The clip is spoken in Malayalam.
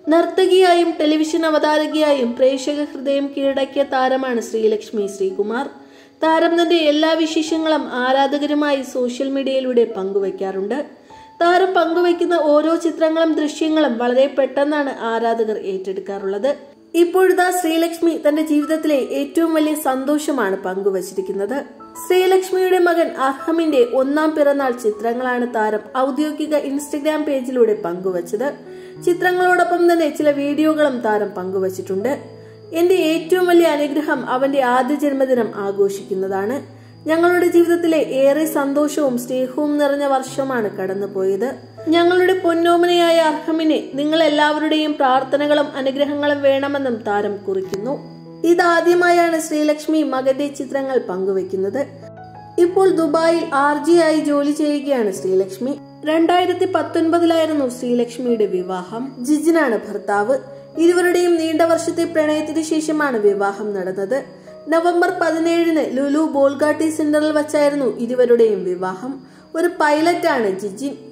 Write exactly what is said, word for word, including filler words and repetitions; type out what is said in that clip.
നർത്തകിയായും ടെലിവിഷൻ അവതാരകയായും പ്രേക്ഷക ഹൃദയം കീഴടക്കിയ താരമാണ് ശ്രീലക്ഷ്മി ശ്രീകുമാർ. താരം തന്റെ എല്ലാ വിശേഷങ്ങളും ആരാധകരുമായി സോഷ്യൽ മീഡിയയിലൂടെ പങ്കുവയ്ക്കാറുണ്ട്. താരം പങ്കുവയ്ക്കുന്ന ഓരോ ചിത്രങ്ങളും ദൃശ്യങ്ങളും വളരെ പെട്ടെന്നാണ് ആരാധകർ ഏറ്റെടുക്കാറുള്ളത്. ഇപ്പോഴത്തെ ശ്രീലക്ഷ്മി തന്റെ ജീവിതത്തിലെ ഏറ്റവും വലിയ സന്തോഷമാണ് പങ്കുവച്ചിരിക്കുന്നത്. ശ്രീലക്ഷ്മിയുടെ മകൻ അർഹമിന്റെ ഒന്നാം പിറന്നാൾ ചിത്രങ്ങളാണ് താരം ഔദ്യോഗിക ഇൻസ്റ്റഗ്രാം പേജിലൂടെ പങ്കുവച്ചത്. ചിത്രങ്ങളോടൊപ്പം തന്നെ ചില വീഡിയോകളും താരം പങ്കുവച്ചിട്ടുണ്ട്. എന്റെ ഏറ്റവും വലിയ അനുഗ്രഹം അവന്റെ ആദ്യ ജന്മദിനം ആഘോഷിക്കുന്നതാണ്. ഞങ്ങളുടെ ജീവിതത്തിലെ ഏറെ സന്തോഷവും സ്നേഹവും നിറഞ്ഞ വർഷമാണ് കടന്നുപോയത്. ഞങ്ങളുടെ പൊന്നോമനയായ അർഹമിനെ നിങ്ങൾ എല്ലാവരുടെയും പ്രാർത്ഥനകളും അനുഗ്രഹങ്ങളും വേണമെന്നും താരം കുറിക്കുന്നു. ഇതാദ്യമായാണ് ശ്രീലക്ഷ്മി മകന്റെ ചിത്രങ്ങൾ പങ്കുവെക്കുന്നത്. ഇപ്പോൾ ദുബായിൽ ആർ ജി ആയി ജോലി ചെയ്യുകയാണ് ശ്രീലക്ഷ്മി. രണ്ടായിരത്തി പത്തൊൻപതിലായിരുന്നു ശ്രീലക്ഷ്മിയുടെ വിവാഹം. ജിജിനാണ് ഭർത്താവ്. ഇരുവരുടെയും നീണ്ട വർഷത്തെ പ്രണയത്തിന് ശേഷമാണ് വിവാഹം നടന്നത്. നവംബർ പതിനേഴിന് ലുലു ബോൾഗാട്ടി സെന്ററിൽ വച്ചായിരുന്നു ഇരുവരുടെയും വിവാഹം. ഒരു പൈലറ്റാണ് ജിജിൻ.